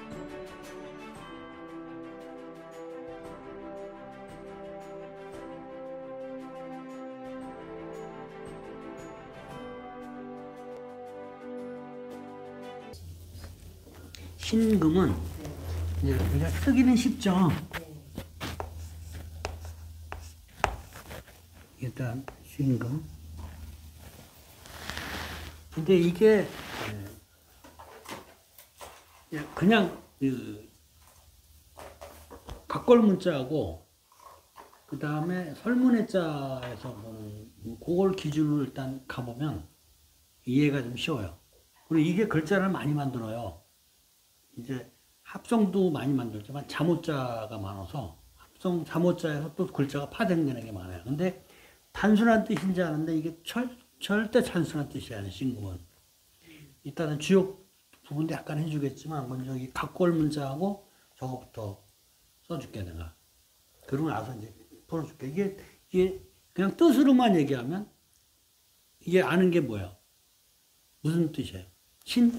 신금은 이제 우리가 쓰기는 쉽죠. 일단 신금. 근데 이게 그냥 각걸 문자하고 그 다음에 설문해자에서 보는 그걸 기준으로 일단 가보면 이해가 좀 쉬워요. 그리고 이게 글자를 많이 만들어요. 이제 합성도 많이 만들지만 자모자가 많아서 자모자에서 또 글자가 파생되는 게 많아요. 근데 단순한 뜻인지 아는데 이게 절대 단순한 뜻이 아니에요. 신금은. 일단은 주요 부분도 약간 해주겠지만 먼저 이 각걸 문자하고 저거부터 써줄게 내가. 그러고 나서 이제 풀어줄게. 이게 그냥 뜻으로만 얘기하면 이게 아는 게 뭐야? 무슨 뜻이에요? 신?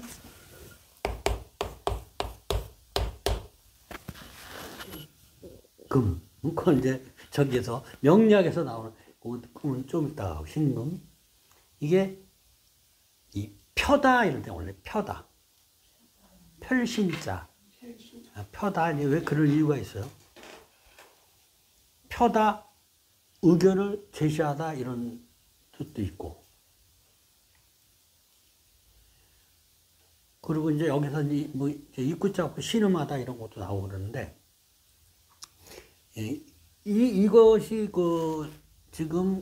금. 그건 이제 저기에서 명리학에서 나오는 그건 좀 이따가 신금. 이게 이 펴다 이럴 때 원래 펴다. 펼신자. 펴다. 왜 그런 이유가 있어요? 펴다, 의견을 제시하다 이런 뜻도 있고. 그리고 이제 여기서 뭐 입구자 없고 신음하다 이런 것도 나오고 그러는데 이것이 지금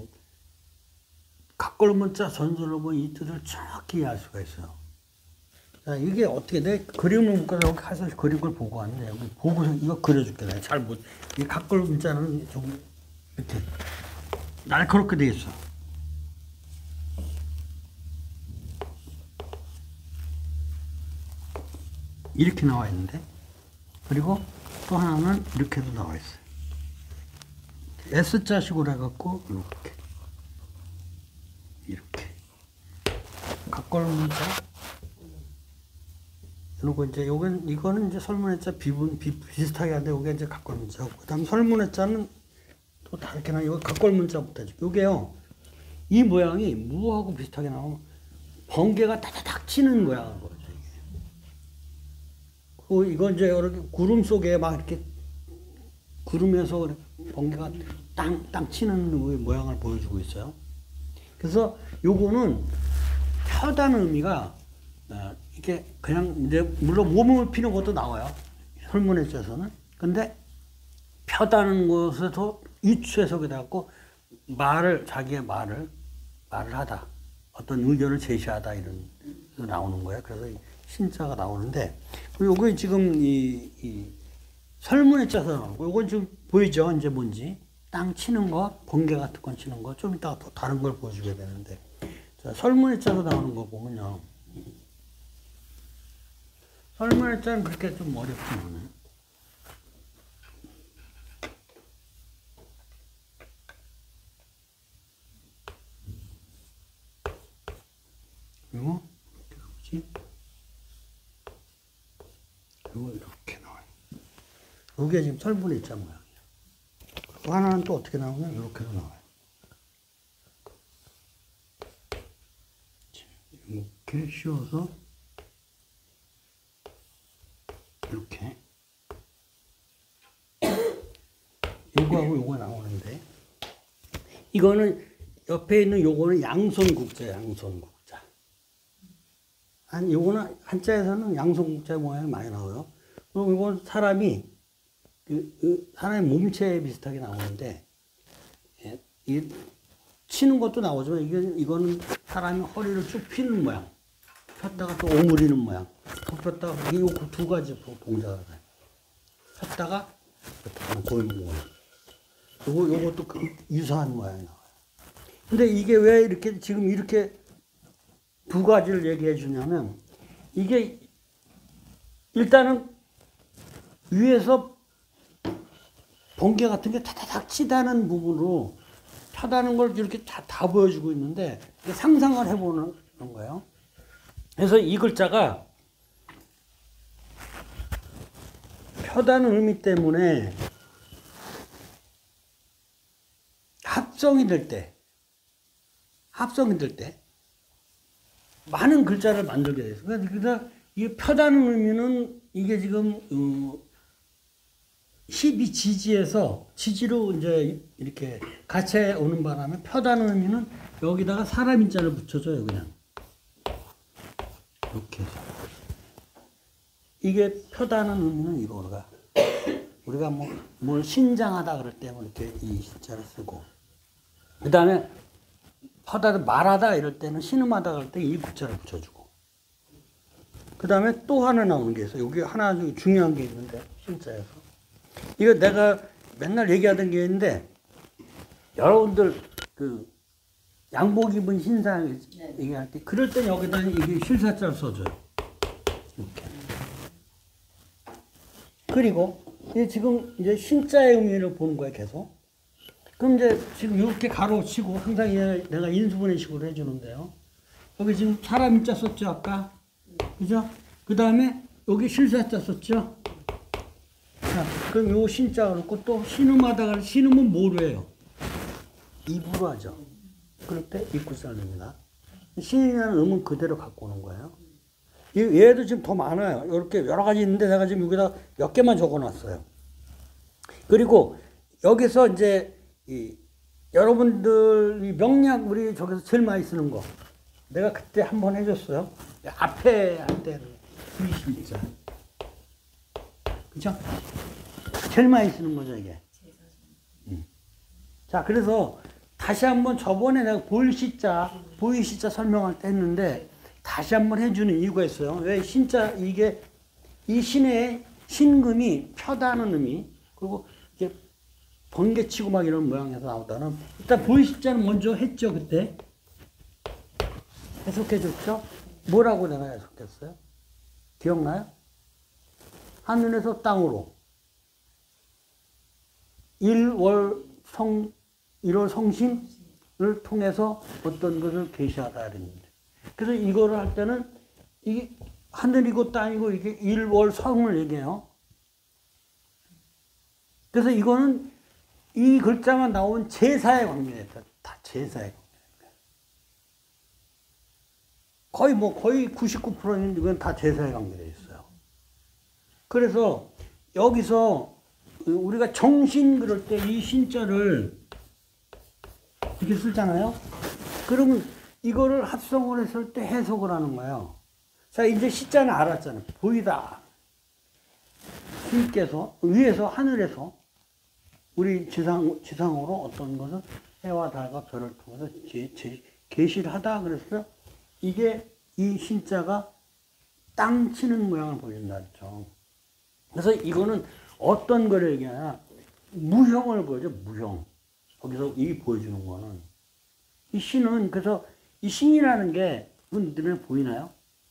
각걸 문자 전술로 보면 이 뜻을 정확히 이해할 수가 있어요. 자, 이게 어떻게 내 그림을 못 가서 여기 가서 그림을 보고 왔는데 여기 보고서 이거 그려줄게. 내가 잘 못. 이 각걸 문자는 좀 이렇게 날카롭게 돼 있어. 이렇게 나와 있는데 그리고 또 하나는 이렇게도 나와 있어요. S자식으로 해갖고 이렇게 각걸 문자. 그리고 이제 이거는 이제 설문해자 비슷하게 하는데 요게 이제 각걸 문자고 그다음 설문해자는 또 다르게 나 이거 각걸 문자부터 해줄게. 요게요 이 모양이 무하고 비슷하게 나오면 번개가 다다닥 치는 모양인 거죠. 그 이건 이제 이렇게 구름 속에 막 이렇게 구름에서 번개가 땅 치는 모양을 보여주고 있어요. 그래서 요거는 펴다는 의미가 이렇게 그냥 이제 물론 몸을 피는 것도 나와요. 설문해자에서는. 근데 펴다는 것에서 유추해석이 돼갖고 자기의 말을 하다. 어떤 의견을 제시하다 이런 나오는 거예요. 그래서 신자가 나오는데 요거 지금 이 설문해자에서 나오는 거. 요건 지금 보이죠? 이제 뭔지. 땅 치는 거, 번개 같은 건 치는 거. 좀 이따가 또 다른 걸 보여주게 되는데. 자, 설문해자에서 나오는 거 보면요. 설문해자는 그렇게 좀 어렵지 않아요. 그리고 이렇게 나오지. 그리고 이렇게 나와요. 이게 지금 설문해자 모양이에요. 그리고 하나는 또 어떻게 나오냐? 이렇게도 나와요. 이렇게 씌워서 이렇게 요거하고 요거 나오는데 이거는 옆에 있는 요거는 양손국자. 요거는 한자에서는 양손국자 모양이 많이 나와요. 그리고 이건 사람이 사람의 몸체 비슷하게 나오는데 이 치는 것도 나오지만 이거는 사람이 허리를 쭉 펴는 모양. 폈다가 또 오므리는 모양. 폈다가 이 두 가지 동작을 해요. 폈다가 보이는 모양. 요것도 유사한 모양이 나와요. 근데 이게 왜 이렇게 지금 이렇게 두 가지를 얘기해 주냐면 이게 일단은 위에서 번개 같은 게 타다닥 치다는 부분으로 펴다는 걸 이렇게 다 보여주고 있는데 상상을 해보는 거예요. 그래서 이 글자가 펴다는 의미 때문에 합성이 될 때 많은 글자를 만들게 돼요. 그래서 이 펴다는 의미는 이게 지금 12지지에서 지지로 이제 이렇게 같이 오는 바람에 펴다는 의미는 여기다가 사람 인자를 붙여줘요. 그냥 이렇게 해서. 이게 펴다는 의미는 이거 우리가 뭘 신장하다 그럴 때 이렇게 이 신자를 쓰고, 그 다음에 펴다 말하다 이럴 때는 신음하다 그럴 때 이 구자를 붙여주고, 그 다음에 또 하나 나오는 게 있어요. 여기 하나 아주 중요한 게 있는데 신자에서 이거 내가 맨날 얘기하던 게 있는데, 여러분들 그 양복 입은 신상 얘기할 때 그럴 때 여기다 이게 실사자를 써줘요. 이렇게. 그리고 지금 이제 신자의 의미를 보는 거예요, 계속. 그럼 이제 지금 이렇게 가로 치고 항상 내가 인수분해 식으로 해주는데요. 여기 지금 사람 인자 썼죠, 아까? 그죠? 그 다음에 여기 실사자 썼죠? 자, 그럼 요 신자 그렇고 또 신음하다가 신음은 뭐로 해요? 입으로 하죠. 그럴 때 입구살입니다. 신이라는 음은 그대로 갖고 오는 거예요. 얘도 지금 더 많아요. 이렇게 여러 가지 있는데 내가 지금 여기다 몇 개만 적어 놨어요. 그리고 여기서 이제 여러분들 명략 우리 저기서 제일 많이 쓰는 거 내가 그때 한번 해줬어요. 앞에 할 때는 불신자. 그죠? 제일 많이 쓰는 거죠, 이게. 자, 그래서 다시 한번 저번에 내가 보이시자 설명할 때 했는데 다시 한번 해주는 이유가 있어요. 왜 신자, 이게 이 신의 신금이 펴다는 의미, 그리고 이게 번개치고 막 이런 모양에서 나오다는, 일단 보이시자는 먼저 했죠, 그때. 해석해줬죠? 뭐라고 내가 해석했어요? 기억나요? 하늘에서 땅으로. 일월 성신을 통해서 어떤 것을 계시하다 그랬는데. 그래서 이거를 할 때는 이게 하늘이고 땅이고 이게 일월성을 얘기해요. 그래서 이거는 이 글자만 나온 제사에 관계됐다. 다 제사에 관계됐다. 거의 99%는 이건 다 제사에 관계되어 있어요. 그래서 여기서 우리가 정신 그럴 때 이 신자를 이렇게 쓰잖아요. 그러면 이거를 합성을 했을 때 해석을 하는 거예요. 자, 이제 시자는 알았잖아요. 보이다. 신께서, 위에서, 하늘에서, 우리 지상으로 어떤 것을 해와 달과 별을 통해서 계시를 하다. 그래서 이게, 이 신자가 땅 치는 모양을 보여준다. 그랬죠. 그래서 이거는 어떤 거를 얘기하냐. 무형을 보여줘, 무형. 거기서 이 보여주는 거는. 이 신은, 그래서 이 신이라는 게 눈에 보이나요?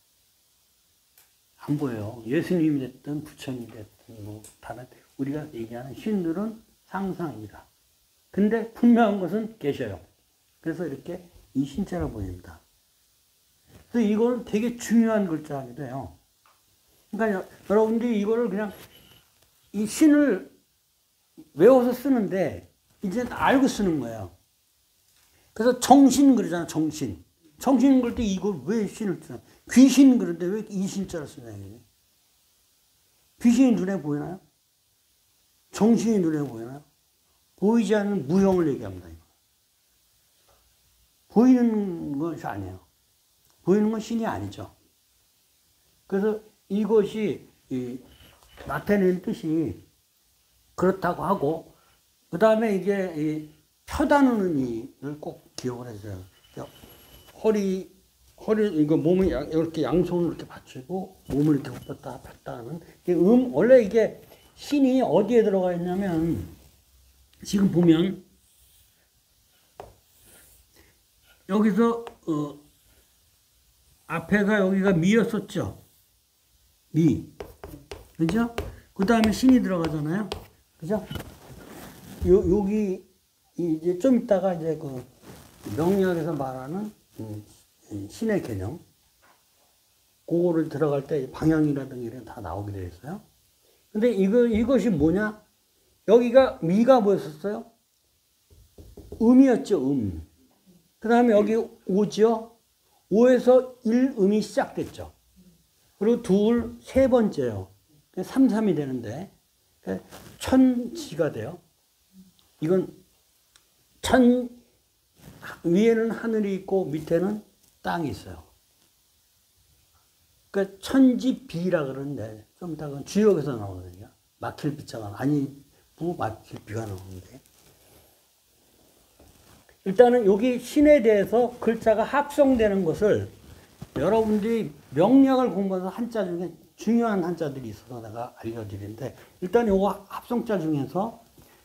안 보여요. 예수님이 됐든 부처님이 됐든 뭐 다른 우리가 얘기하는 신들은 상상이다. 근데 분명한 것은 계셔요. 그래서 이렇게 이 신자를 보입니다. 그래서 이거는 되게 중요한 글자이기도 해요. 그러니까 여러분들이 이거를 그냥 이 신을 외워서 쓰는데 이제 알고 쓰는 거예요. 그래서 정신 그러잖아, 정신. 정신 그럴 때 이걸 왜 신을 쓰나? 귀신 그런데 왜 이 신자를 쓰냐, 이게. 귀신이 눈에 보이나요? 정신이 눈에 보이나요? 보이지 않는 무형을 얘기합니다, 이거. 보이는 것이 아니에요. 보이는 건 신이 아니죠. 그래서 이것이 나타내는 뜻이 그렇다고 하고, 그 다음에 이게 펴다는 의미를 꼭 기억을 해줘요. 이거 몸을 이렇게 양손을 이렇게 받치고 몸을 이렇게 폈다 폈다 하는 원래 이게 신이 어디에 들어가 있냐면 지금 보면 여기서 앞에가 여기가 미였었죠. 미. 그죠? 그 다음에 신이 들어가잖아요. 그죠? 여기 이제 좀 있다가 이제 그 명리학에서 말하는 신의 개념, 그거를 들어갈 때 방향이라든가 이런 다 나오게 되어 있어요. 근데 이것이 뭐냐? 여기가 미가 뭐였었어요? 음이었죠, 음. 그 다음에 여기 오죠? 오에서 1음이 시작됐죠. 그리고 둘, 세 번째요. 3, 3이 되는데, 천지가 돼요. 이건 위에는 하늘이 있고 밑에는 땅이 있어요. 그러니까 천지비라 그러는데, 좀 이따 그 주역에서 나오거든요. 막힐 비자가, 막힐 비가 나오는데. 일단은 여기 신에 대해서 글자가 합성되는 것을 여러분들이 명리학을 공부해서 한자 중에 중요한 한자들이 있어서 내가 알려드리는데, 일단 요거 합성자 중에서,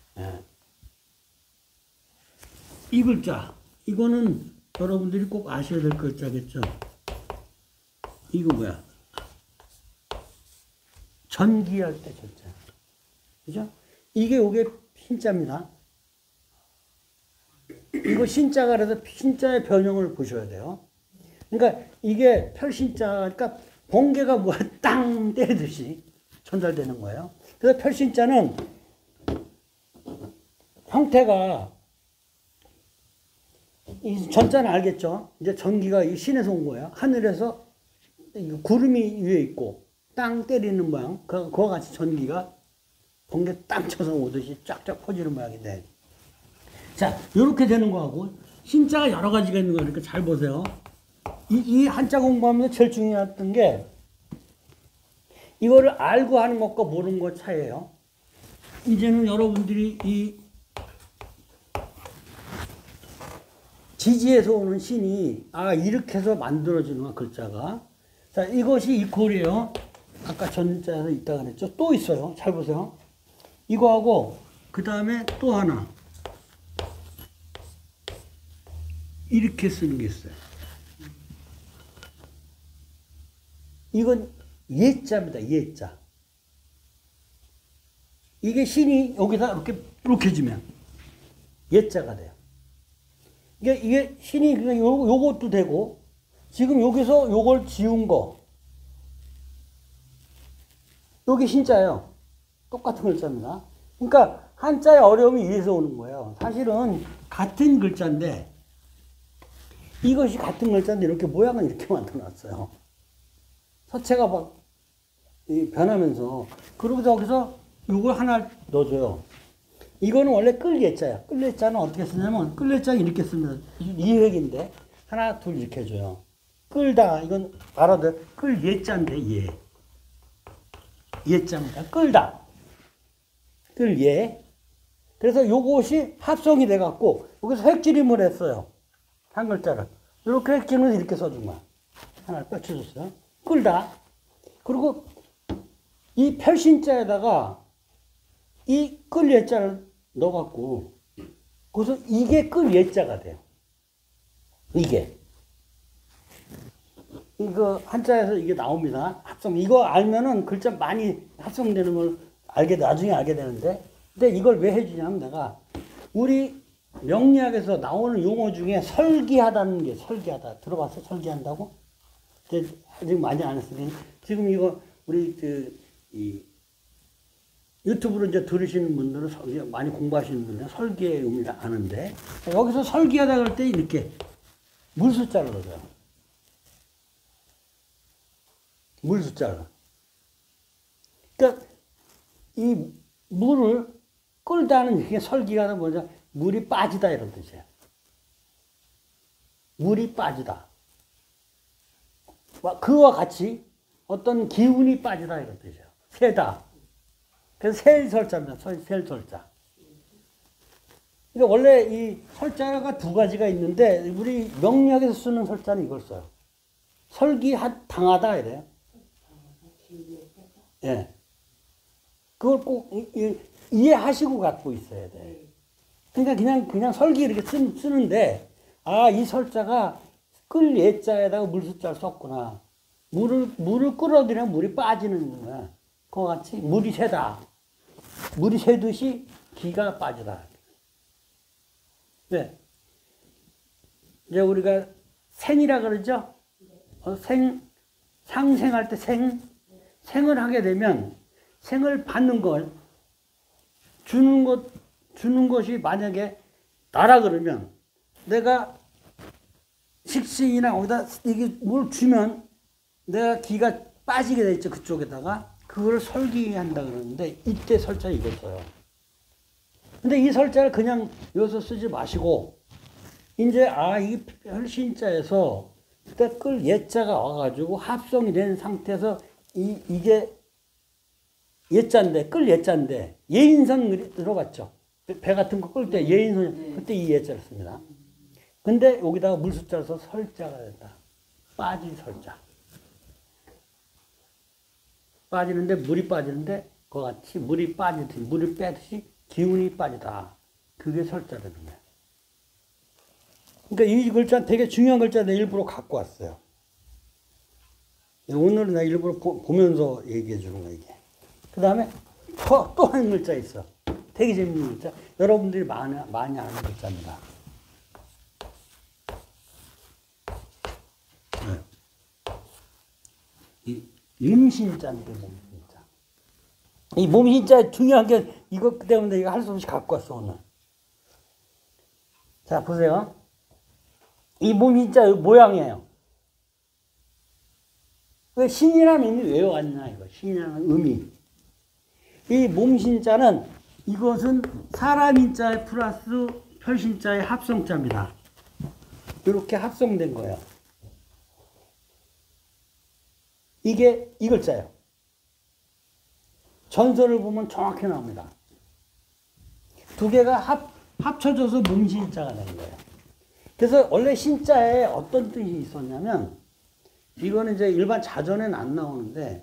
이 글자, 이거는 여러분들이 꼭 아셔야 될 글자겠죠. 이거 뭐야? 전기할 때 전자. 그죠? 요게 신자입니다. 이거 신자가 그래서 신자의 변형을 보셔야 돼요. 그러니까 이게 펼신자, 그러니까 번개가 뭐야? 땅 때리듯이 전달되는 거예요. 그래서 펼신자는 형태가, 이 전자는 알겠죠? 이제 전기가 이 신에서 온 거예요. 하늘에서 구름이 위에 있고 땅 때리는 모양, 그와 같이 전기가 번개 땅 쳐서 오듯이 쫙쫙 퍼지는 모양인데, 자, 요렇게 되는 거하고 신자가 여러 가지가 있는 거니까 잘 보세요. 이 한자 공부하면서 제일 중요했던 게 이거를 알고 하는 것과 모르는 것 차이예요. 이제는 여러분들이 이 지지에서 오는 신이 이렇게 해서 만들어지는 거야, 글자가. 자, 이것이 이퀄이에요. 아까 전자에서 있다 그랬죠. 또 있어요. 잘 보세요. 이거하고 그 다음에 또 하나 이렇게 쓰는 게 있어요. 이건 예자입니다. 예자. 이게 신이 여기다 이렇게 주면 예자가 돼요. 이게 신이 요것도 되고, 지금 여기서 요걸 지운 거, 요게 신자예요. 똑같은 글자입니다. 그러니까 한자의 어려움이 이래서 오는 거예요. 사실은 같은 글자인데, 이것이 같은 글자인데 이렇게 모양은 이렇게 만들어놨어요. 서체가 막 변하면서. 그리고 여기서 요걸 하나 넣어줘요. 이거는 원래 끌 예자야. 끌 예자는 어떻게 쓰냐면, 끌 예자는 이렇게 씁니다. 이획인데, 하나, 둘 이렇게 해줘요. 끌다. 이건 알아도 끌 예자인데, 예. 예자입니다. 끌다. 끌 예. 그래서 요것이 합성이 돼갖고, 여기서 획지림을 했어요. 한 글자를. 이렇게 획지림을 이렇게 써준 거야. 하나를 펼쳐줬어요. 끌다. 그리고 이 펼신자에다가 이 끌 예자를 넣어갖고, 그래서 이게 끌 예자가 돼요. 이게. 이거 한자에서 이게 나옵니다. 합성. 이거 알면은 글자 많이 합성되는 걸 나중에 알게 되는데, 근데 이걸 왜 해주냐면 내가 우리 명리학에서 나오는 용어 중에 설기하다는 게, 설기하다. 들어봤어? 설기한다고? 근데 아직 많이 안 했으니, 지금 이거 우리 유튜브로 이제 들으시는 분들은 많이 공부하시는 분들은 설기의 의미를 아는데, 여기서 설기하다 그럴 때 이렇게 물숫자를 넣어요. 물숫자를. 그러니까 이 물을 끌다는 이게 설기가 뭐냐? 물이 빠지다 이런 뜻이에요. 물이 빠지다. 그와 같이 어떤 기운이 빠지다 이런 뜻이에요. 새다. 그래서 셀설자입니다. 셀설자. 그러니까 원래 이 설자가 두 가지가 있는데, 우리 명리학에서 쓰는 설자는 이걸 써요. 설기당하다 이래요. 예. 그걸 꼭 이해하시고 갖고 있어야 돼. 그러니까 그냥 설기 이렇게 쓰는데, 이 설자가 끌 예자에다가 물숫자를 썼구나. 물을 끌어들이면 물이 빠지는 거야. 그와 같이 물이 새다. 물이 새듯이 기가 빠지다. 왜? 이제 우리가 생이라 그러죠? 상생할 때 생을 하게 되면 생을 받는 걸 주는 것이 만약에 나라 그러면 내가 식신이나 어디다 이게 뭘 주면 내가 기가 빠지게 돼 있죠. 그쪽에다가 그걸 설기한다 그러는데 이때 설자 이걸 써요. 근데 이 설자를 그냥 여기서 쓰지 마시고 이제 이 혈신자에서 그때 끌 예자가 와가지고 합성이 된 상태에서 이게 예자인데 끌 예자인데 예인선 들어봤죠? 배 같은 거 끌 때 예인선 그때 이 예자를 씁니다. 근데 여기다가 물숫자를 써서 설자가 된다. 빠질 설자. 빠지는데 물이 빠지는데 그와 같이 물이 빠지듯이 물을 빼듯이 기운이 빠지다. 그게 설자 되는 거예요. 그러니까 이 글자 되게 중요한 글자인데 일부러 갖고 왔어요. 오늘은 나 일부러 보면서 얘기해 주는 거야, 이게. 그 다음에 또 한 글자 있어. 되게 재밌는 글자. 여러분들이 많이 아는 글자입니다. 네. 이 임신자인데, 몸신자. 이 몸신자 중요한 게 이것 때문에 이거 할 수 없이 갖고 왔어, 오늘. 자, 보세요. 이 몸신자 모양이에요. 왜 신이라는 의미 왜 왔냐, 이거. 신이라는 의미. 이 몸신자는 이것은 사람인자의 플러스 혈신자의 합성자입니다. 이렇게 합성된 거예요. 이게 이 글자예요. 전설을 보면 정확히 나옵니다. 두 개가 합쳐져서 몸신자가 되는 거예요. 그래서 원래 신자에 어떤 뜻이 있었냐면 이거는 이제 일반 자전에는 안 나오는데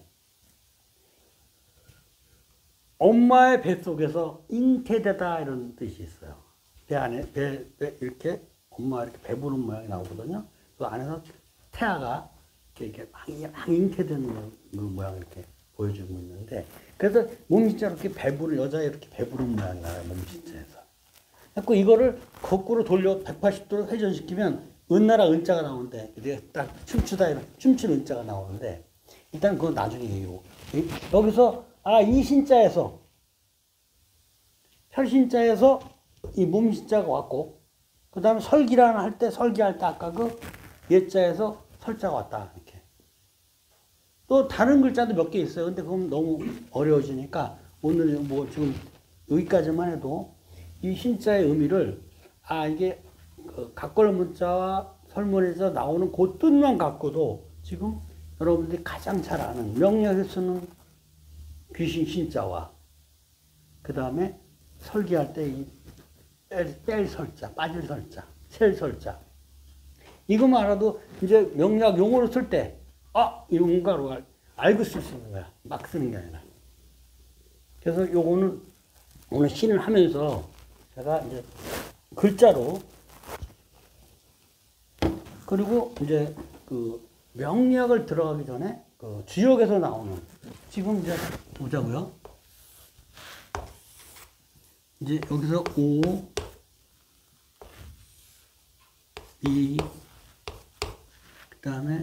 엄마의 뱃속에서 잉태되다 이런 뜻이 있어요. 배 안에 배 이렇게 엄마가 이렇게 배부른 모양이 나오거든요. 그 안에서 태아가 이렇게 막 잉태되는 그 모양을 이렇게 보여주고 있는데 그래서 몸신자로 이렇게 여자 이렇게 배부른 모양이 나와요. 몸신자에서. 그래서 이거를 거꾸로 돌려 180도로 회전시키면 은나라 은자가 나오는데 내가 딱 춤추다 이런 춤추는 은자가 나오는데 일단 그건 나중에 얘기고 여기서 이 신자에서 혈신자에서 이 몸신자가 왔고 그 다음에 설기라는 할 때 설기할 때 아까 그 예자에서 설자가 왔다 이렇게 또 다른 글자도 몇 개 있어요. 근데 그건 너무 어려워지니까 오늘 뭐 지금 여기까지만 해도 이 신자의 의미를 이게 각걸 문자와 설문에서 나오는 그 뜻만 갖고도 지금 여러분들이 가장 잘 아는 명리학에 쓰는 귀신 신자와 그 다음에 설계할 때 이 뺄 설자, 빠질 설자, 셀 설자 이거만 알아도 이제 명리학 용어로 쓸 때 이런가로 알고 쓸 수 있는 거야. 막 쓰는 게 아니라. 그래서 요거는 오늘 신을 하면서 제가 이제 글자로 그리고 이제 그 명리학을 들어가기 전에 그 주역에서 나오는 지금 이제 보자고요. 이제 여기서 O, B, 그 다음에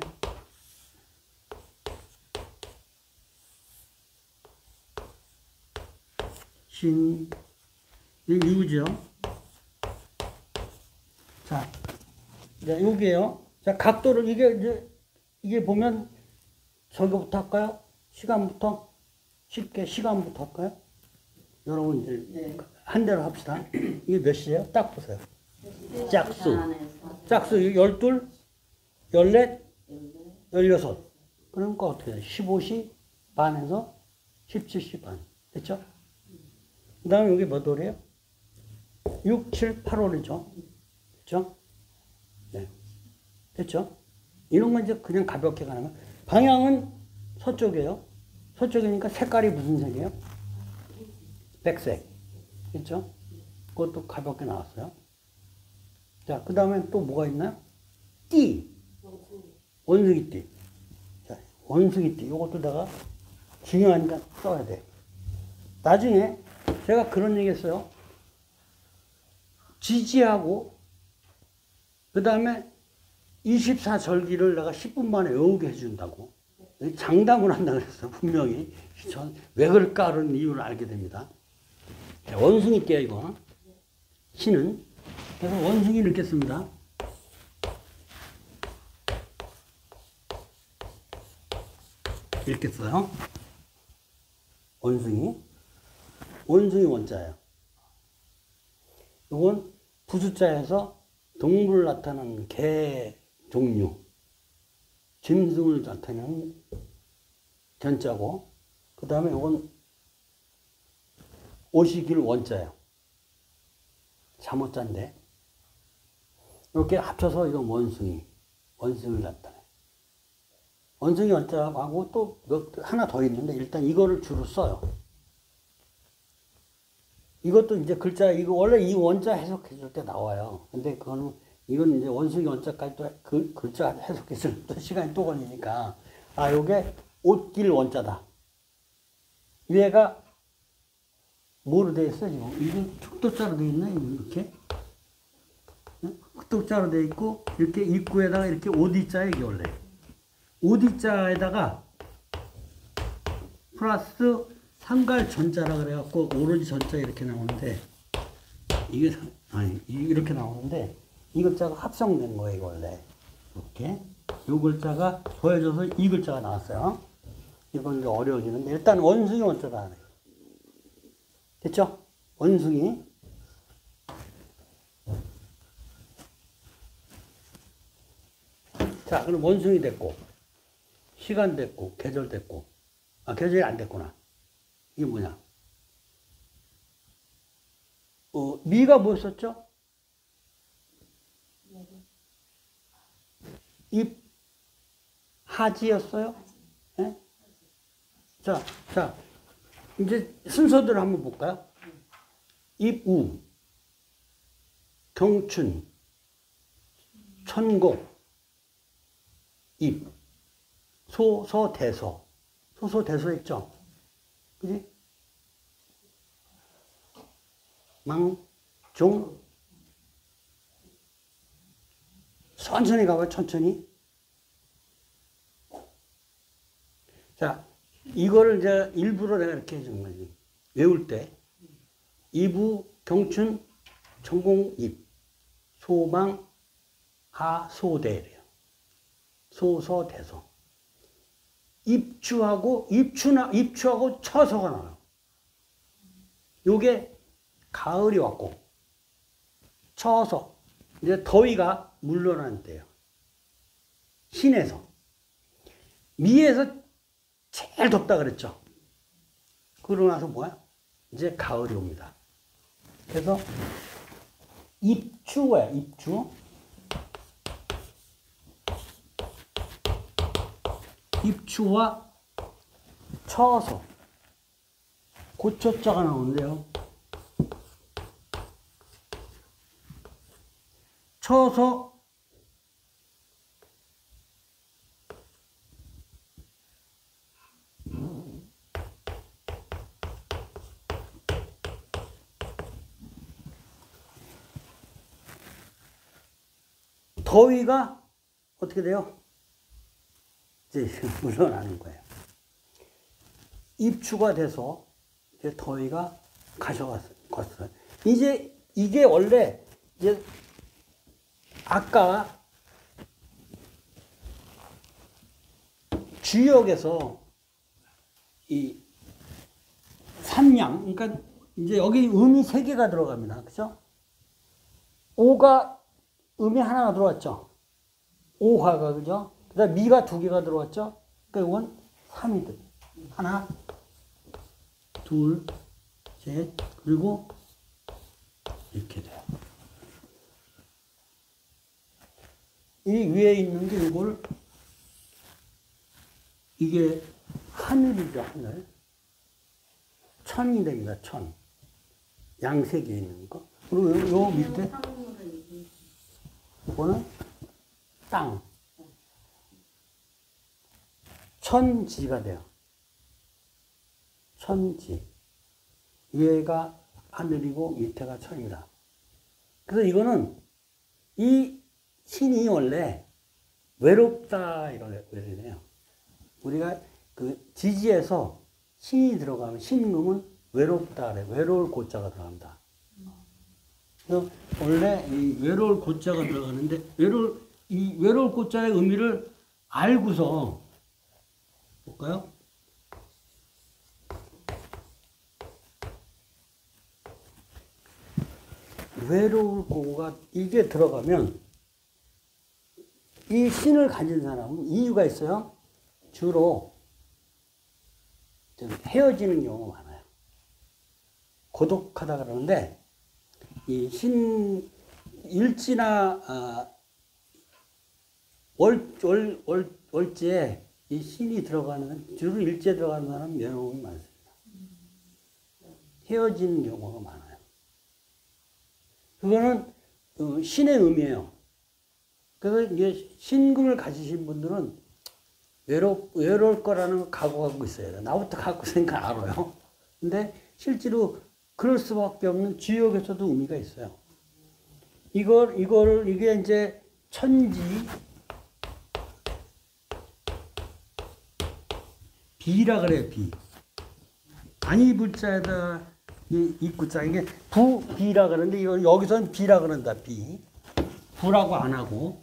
신, 유죠. 자, 이제 여기에요. 자, 각도를 이게 보면 저기부터 할까요? 시간부터 쉽게 시간부터 할까요? 여러분 이제 한 대로 합시다. 이게 몇 시예요? 딱 보세요. 짝수 12, 14, 16. 그러니까 어떻게 해요? 15시 반에서 17시 반. 됐죠? 그 다음에 여기 몇 월이에요? 6, 7, 8월이죠. 됐죠? 네. 됐죠? 이런 건 이제 그냥 가볍게 가는 거예요. 방향은 서쪽이에요. 서쪽이니까 색깔이 무슨 색이에요? 백색. 그렇죠? 그것도 가볍게 나왔어요. 자, 그 다음에 또 뭐가 있나요? 띠. 원숭이 띠. 자, 원숭이 띠. 이것도 내가 중요하니까 써야 돼. 나중에 제가 그런 얘기 했어요. 지지하고, 그 다음에 24절기를 내가 10분 만에 외우게 해준다고. 장담을 한다 그랬어, 분명히. 왜 그럴까 하는 이유를 알게 됩니다. 원숭이께요, 이거. 신은. 그래서 원숭이를 읽겠습니다. 읽겠어요. 원숭이. 원숭이 원자예요. 이건 부수자에서 동물 나타나는 개 종류, 짐승을 나타내는 견자고, 그 다음에 이건 오시길 원자예요. 잠옷자인데 이렇게 합쳐서 이건 원숭이를 나타내. 원숭이 원자하고 또 하나 더 있는데 일단 이거를 주로 써요. 이것도 이제 글자, 이거 원래 이 원자 해석해 줄 때 나와요. 근데 이건 이제 원숭이 원자까지 또 글자 해석해 줄 때 시간이 또 걸리니까. 요게 옷길 원자다. 위에가 뭐로 되어 있어, 지금? 이거 흑도자로 되어 있나? 이렇게? 흑도자로 되어 있고, 이렇게 입구에다가 이렇게 오디자에 이게 원래. 오디자에다가 플러스 상갈 전자라 그래갖고 오로지 전자 이렇게 나오는데, 이렇게 나오는데, 이 글자가 합성된 거예요, 이거 원래. 이렇게. 이 글자가 더해져서 이 글자가 나왔어요. 이건 이제 어려워지는데, 일단 원숭이 원자다. 됐죠? 원숭이. 자, 그럼 원숭이 됐고, 시간 됐고, 계절 됐고. 계절이 안 됐구나. 이게 뭐냐? 미가 뭐였었죠? 입, 하지였어요? 네? 자, 이제 순서대로 한번 볼까요? 입우, 경춘, 천곡, 입, 소서대소. 소서대소 했죠? 그지? 망종. 천천히 가봐요, 천천히. 자, 이거를 이제 일부러 내가 이렇게 해준 거지. 외울 때. 이부, 경춘, 천공, 입. 소망, 하소대래요. 소서대소. 입추하고 처서가 나와요. 요게 가을이 왔고, 처서. 이제 더위가 물러난 때예요. 신에서. 미에서 제일 덥다 그랬죠. 그러고 나서 뭐야? 이제 가을이 옵니다. 그래서 입추야, 입추. 입추와 처서. 고초자가 나오는데요. 처서 더위가 어떻게 돼요? 이제 물러나는 거예요. 입추가 돼서 이제 더위가 가셔갔어요. 이제 이게 원래 이제 아까 주역에서 이 삼양, 그러니까 이제 여기 음이 3개가 들어갑니다. 그죠? 오가 음이 하나가 들어왔죠. 오화가, 그죠? 그 다음 미가 2개가 들어왔죠. 그러니까 이건 3이 돼. 하나, 둘, 셋, 그리고 이렇게 돼요. 이 위에 있는 게 이게 하늘이죠, 하늘. 천이 됩니다, 천. 양색이 있는 거. 그리고 요 밑에, 이거는 땅. 천지가 돼요. 천지. 위에가 하늘이고 밑에가 천이다. 그래서 이거는 이 신이 원래 외롭다 이러네요. 우리가 그 지지에서 신이 들어가면 신금은 외롭다 그래. 외로울 고자가 들어갑니다. 그래서 원래 이 외로울 고자가 들어가는데 이 외로울 고자의 의미를 알고서 볼까요? 외로울 고가 이게 들어가면 이 신을 가진 사람은 이유가 있어요. 주로 좀 헤어지는 경우가 많아요. 고독하다 그러는데 이 신 일지나 월지에 이 신이 들어가는 주로 일지에 들어가는 사람은 외로움이 많습니다. 헤어지는 경우가 많아요. 그거는 신의 의미예요. 그래서 이제 신금을 가지신 분들은 외로울 거라는 걸 각오하고 있어야 돼요. 나부터 갖고 생각 알아요. 근데 실제로 그럴 수밖에 없는 지역에서도 의미가 있어요. 이게 이제 천지, 비라 그래요, 비. 아니, 불자에다 이 구자, 이게 비라 그러는데, 여기서는 비라 그런다, 비. 부라고 안 하고.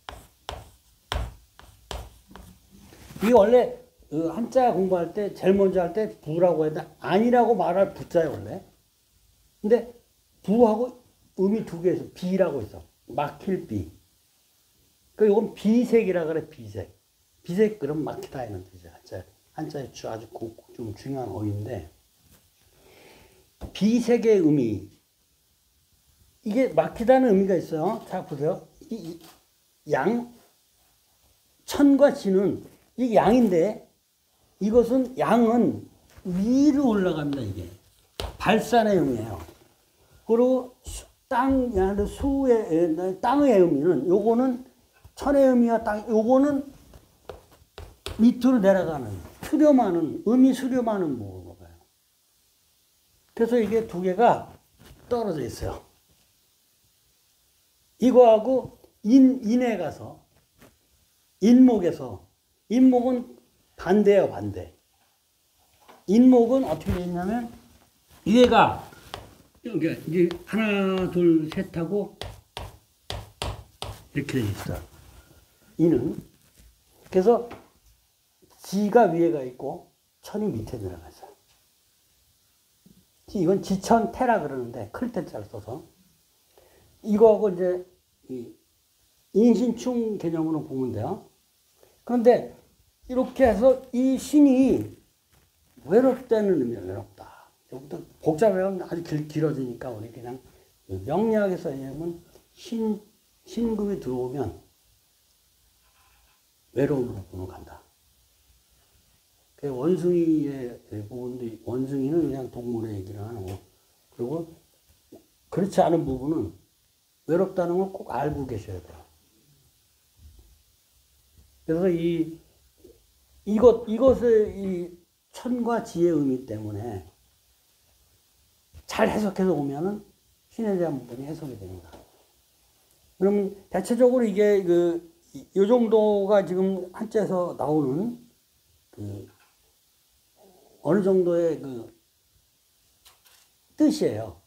이게 원래 한자 공부할 때, 제일 먼저 할 때 부라고 했다. 아니라고 말할 부자예요, 원래. 근데 부하고 음이 두 개에서 비라고 있어. 막힐 비. 그 이건 비색이라 그래, 비색. 비색 그럼 막히다 이런 뜻이야. 한자에 아주 좀 중요한 어휘인데 비색의 의미. 이게 막히다는 의미가 있어요. 자 보세요. 천과 지는 이게 양인데 이것은 양은 위로 올라갑니다. 이게 발산의 의미예요. 그리고 땅의 의미는 요거는 천의 의미와 요거는 밑으로 내려가는 음이 수렴하는 거예요. 그래서 이게 두 개가 떨어져 있어요. 이거하고 인에 가서 인목은 반대예요, 반대. 인목은 어떻게 되냐면 얘가 여기 이제 하나, 둘, 셋 하고 이렇게 돼 있어. 이는 그래서 지가 위에가 있고 천이 밑에 들어가 있어. 이건 지천태라 그러는데 클 때자를 써서 이거하고 이제 인신충 개념으로 보면 돼요. 그런데 이렇게 해서 이 신이 외롭다는 의미예요. 외롭다. 여기부터 복잡하면 아주 길어지니까 우리 그냥 명리학에서 얘기하면 신금이 들어오면 외로움으로 간다. 원숭이의 부분도 원숭이는 그냥 동물의 얘기를 하는 거. 그리고 그렇지 않은 부분은 외롭다는 걸 꼭 알고 계셔야 돼요. 그래서 이것의 이 천과 지의 의미 때문에 잘 해석해서 보면은 신에 대한 부분이 해석이 됩니다. 그러면 대체적으로 이게 요 정도가 지금 한자에서 나오는 어느 정도의 뜻이에요.